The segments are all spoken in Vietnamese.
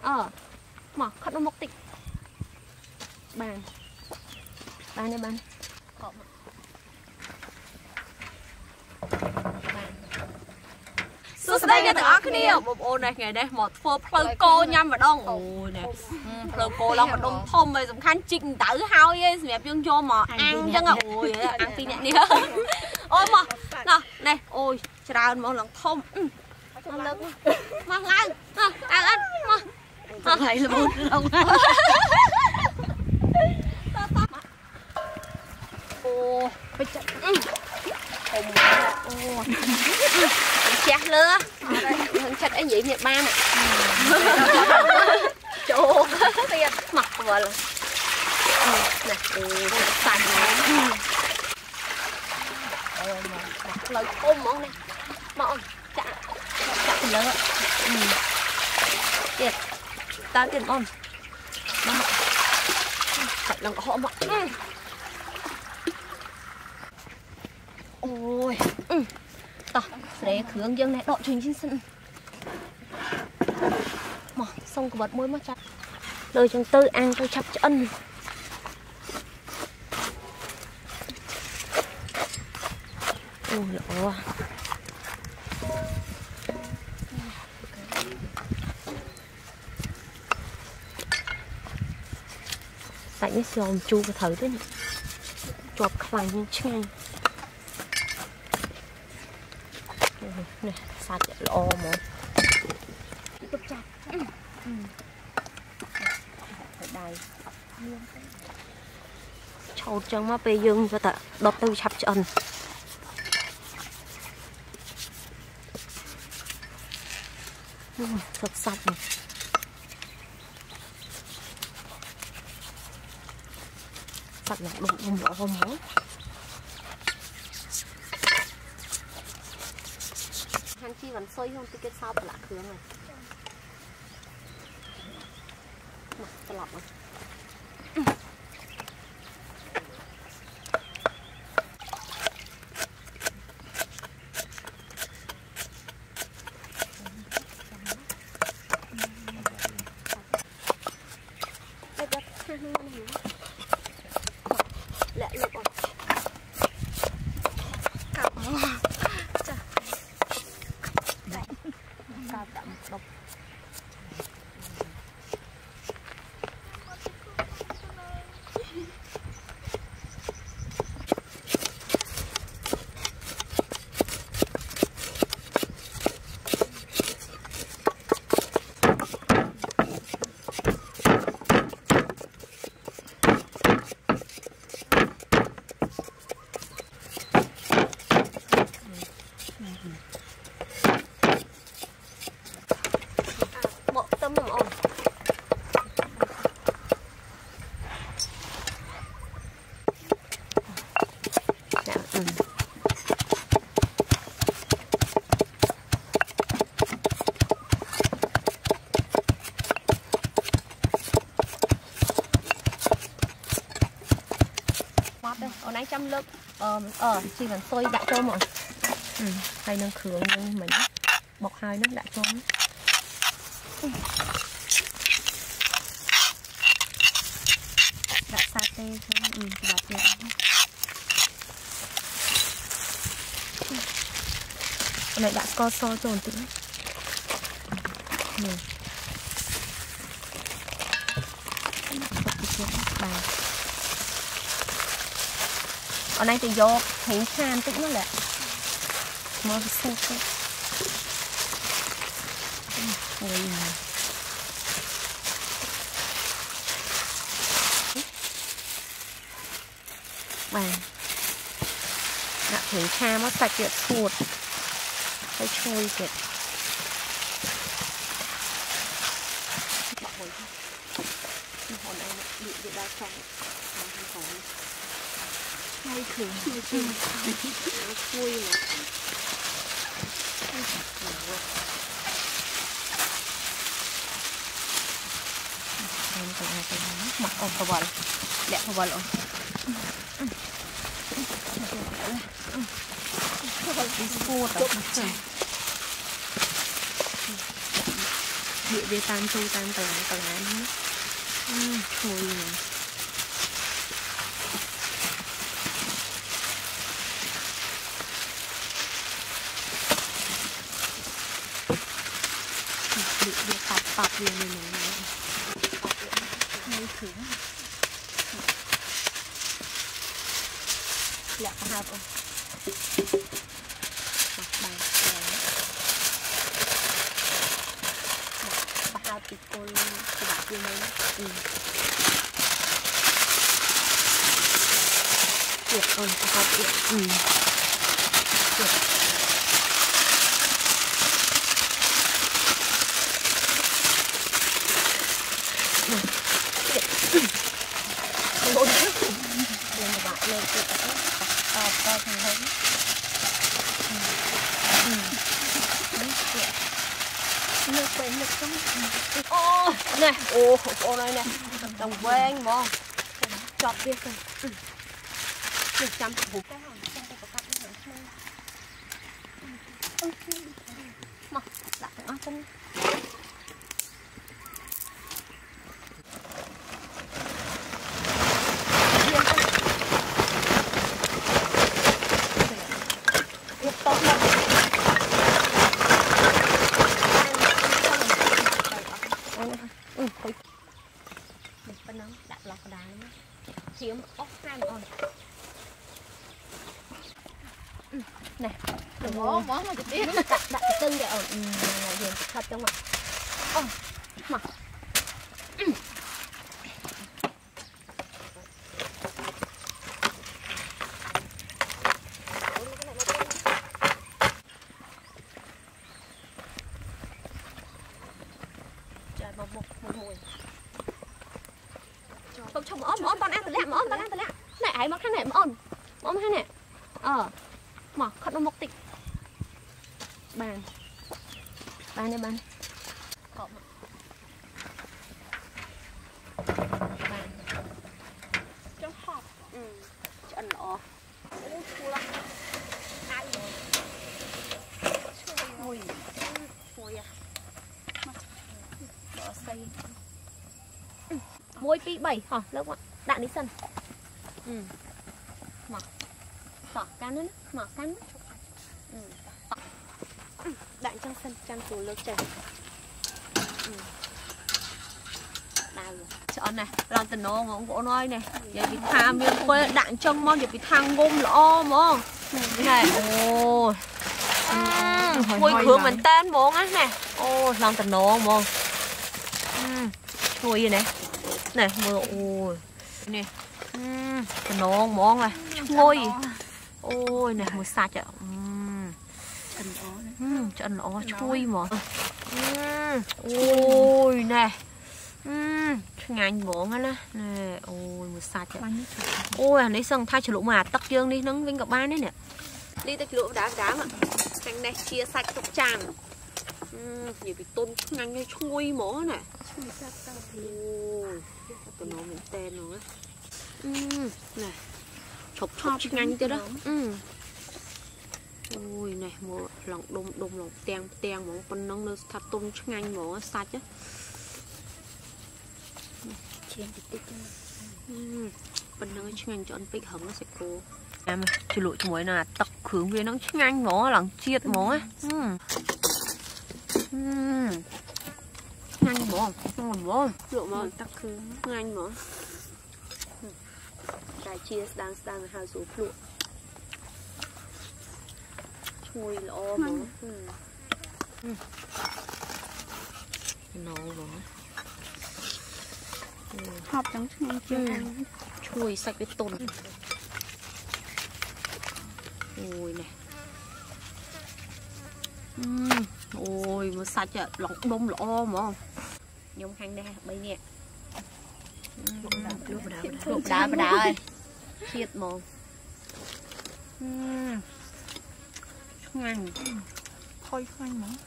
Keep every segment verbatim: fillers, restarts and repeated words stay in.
ờ mà khát nó mọc tịt bàn bàn này bàn Số đây nha tụi ác kia một ô này ngày đây một phô phơ cô nhâm vào đông ôi nè phơ cô long vào đông thôm rồi dùng khăn chỉnh tử hao ấy mẹ dương cho mà ăn chứ ngọc ôi ăn tí nhẹ đi ôi mà nè này ôi trà mà lòng thôm mà lớn mà lan ăn ăn mà thấy là một lòng ô bây giờ ô chặt lứa hơn chặt ấy vậy nhiệt ba nè chỗ tiền mặc vào là nè sành lời ôm món này món chặt chặt lứa tiền ta tiền ôm chặt lòng họ mà ôi tao để khướng dương này đội trình trên sân mà xong cái bật môi mất chặt đời trong tư ăn tôi chập chân ôi lỗ tại những xòm chu cái thử đấy chọp khoang như chăng nè sạch lỗ mà tiếp chặt đây chầu chân mà bây dương cho ta đọt tư chập chân thật sạch này sạch là đụng không bỏ không máu hắn chi vẫn xoay không cái sau là khướng này mà ta lọc rồi lẹ lục rồi cặp đây cao đậm độc tâm ổn dạ, ừ. đây ở nãy trăm lớp ờ ờ chỉ cần xôi đã cho mọi ừ. Hay nâng khướng nhưng mình bọc hai nước đã cho đặt sa tê cho ừ, đặt được cái này đã co so cho một tí nè ở đây thì vô hình khan tích nó lại mơ xe cái ôi này bàn đặt hình khan nó sạch tiệt sụt phải trôi tiệt hôm nay bị bị đau trong hay thường chui chui nó chui mà em phải hay phải mặc ôm vào bờ lẹ vào bờ rồi đi xua tập địa về tam chu tam tầng tầng án thôi này địa địa tạp tạp về này này thử lẹ hạt không mặt bàn mặt hạt thì cô thì bạn như mấy ừ tuyệt ơi hạt tuyệt ừ tuyệt lên một bạn lên tuyệt to to thành thấy nước bên nước trong ô này ô ô này nè đồng quen mà chọt đi rồi được trăm hộp mà đặt ở chân chiếm ốc hai con này đừng mỏ mỏ mà trực tiếp đặt đặt tưng để ở hiện thật trong mặt ô mà trời một một một mùi không trong ôm ôm con ăn từ lẹ ôm con ăn từ lẹ này ấy mà cái này mà ôm ôm cái này ờ mà khát nó mọc tịt bàn bàn đây bàn bàn trong hộp ừ chân nó chua lắm ai rồi mùi mùi à bỏ xây muối pi bảy hả lớp đạn đi sân ừ mặc tỏ cán nữa mặc cán ừ. Đạn trong sân trang phủ lớp trời ừ. Đào rồi chọn này làm tình nó ngỗng gỗ nói này giờ bị tham miếng quê đạn trong mong giờ bị thang gom lõ mong này ôi mùi khứa mình tên mong á nè ô làm tình nó mong mùi gì này này mưa ôi nè uhm, nó món này ngôi ôi này mùi sạch ạ uhm, chân nó chui mà uhm, ôi nè uhm, ngành món á nè ôi mùi sạch ạ ôi anh ấy xong thay cho lũ mà tắc dương đi nâng vinh gặp ba đấy nè đi tới lũ đá đá mà canh này chia sạch tục tràn uhm, nhiều bị tôn ngành như chui mỏ nè ôi cái nó mình tên rồi ừ, này chọc chọc nhanh chứ đó ừ. Ôi này một lòng đông đông lòng teng teng một con nông nó thật tôm nhanh một sạch á con nông nhanh cho anh bích hầm nó sẽ cô em chỉ lụi cho mỗi là tắc khướng với nó nhanh nó lòng chiết mỏ á nhanh mỏ ngon mỏ rượu mà tắc khướng nhanh mỏ đại chia đang đang hai số lụa chui lọ mà nó mà hộp trắng chui chưa chui sạch với tồn ôi này ôi mà sạch à lọc đông lọ mà nhông hành đây bây nè luộc đá và đá ơi chiết mồm ngon thôi khoanh mà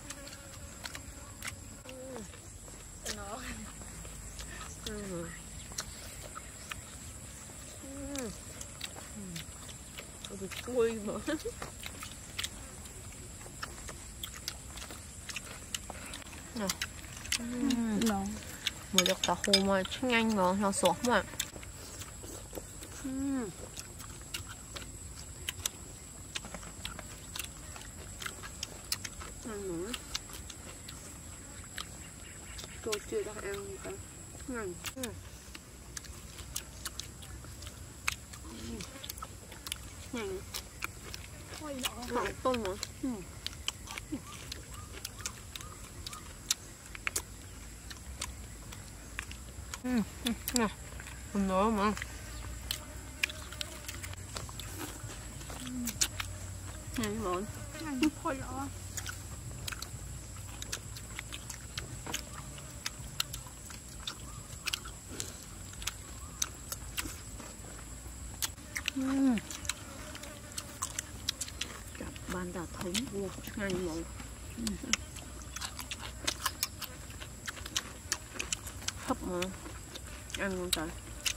nó bị cùi mà nè Ngon. Mùi được tàu hù mà chắc nhanh mà nó sốt mà. Ăn nữa. Tôi chưa đã ăn cả. Ngon. Nhanh. Ngọt tôm mà. Ừ, nè, còn nữa mà. Này mọi. Ăn khôi lọ. Ừm. Chặt ban đà thống vô ngay mọi. Hấp mà. Ăn ngon trời.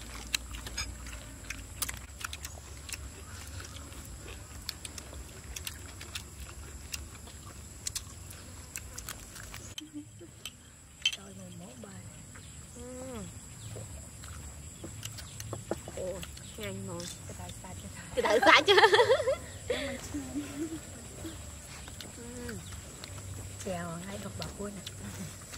Trời này mổ bài. Ồ, nhanh rồi. Cái đại sạch chứ. Cái đại sạch chứ. Chèo ngay độc bảo vui nè.